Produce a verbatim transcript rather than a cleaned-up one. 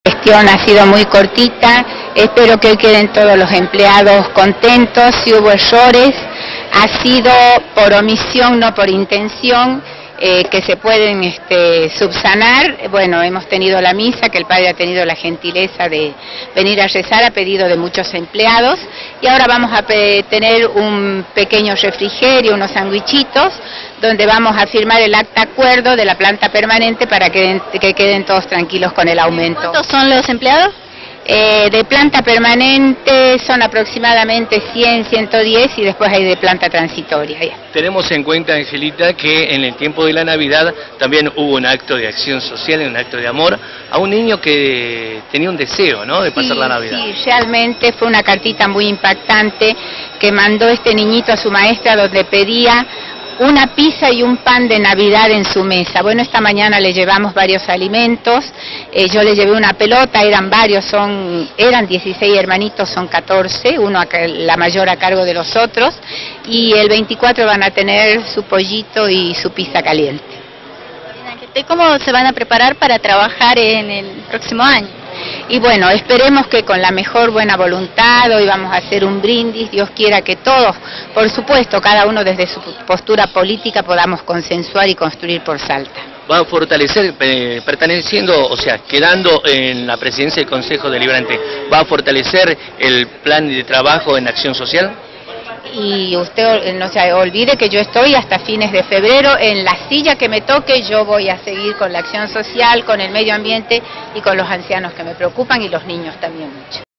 gestión ha sido muy cortita, espero que hoy queden todos los empleados contentos. Si hubo errores, ha sido por omisión, no por intención, eh, que se pueden este, subsanar. Bueno, hemos tenido la misa, que el padre ha tenido la gentileza de venir a rezar a pedido de muchos empleados, y ahora vamos a tener un pequeño refrigerio, unos sandwichitos, donde vamos a firmar el acta acuerdo de la planta permanente para que, que queden todos tranquilos con el aumento. ¿Cuántos son los empleados? Eh, de planta permanente son aproximadamente cien, ciento diez, y después hay de planta transitoria. Tenemos en cuenta, Angelita, que en el tiempo de la Navidad también hubo un acto de acción social, un acto de amor a un niño que tenía un deseo, ¿no?, de pasar sí, la Navidad. Sí, realmente fue una cartita muy impactante que mandó este niñito a su maestra, donde pedía una pizza y un pan de Navidad en su mesa. Bueno, esta mañana le llevamos varios alimentos, eh, yo le llevé una pelota, eran varios, son eran dieciséis hermanitos, son catorce, uno a, la mayor a cargo de los otros, y el veinticuatro van a tener su pollito y su pizza caliente. ¿Y cómo se van a preparar para trabajar en el próximo año? Y bueno, esperemos que con la mejor buena voluntad, hoy vamos a hacer un brindis, Dios quiera que todos, por supuesto, cada uno desde su postura política, podamos consensuar y construir por Salta. Va a fortalecer, eh, perteneciendo, o sea, quedando en la presidencia del Consejo Deliberante, ¿va a fortalecer el plan de trabajo en acción social? Y usted no se olvide que yo estoy hasta fines de febrero en la silla que me toque. Yo voy a seguir con la acción social, con el medio ambiente y con los ancianos que me preocupan, y los niños también mucho.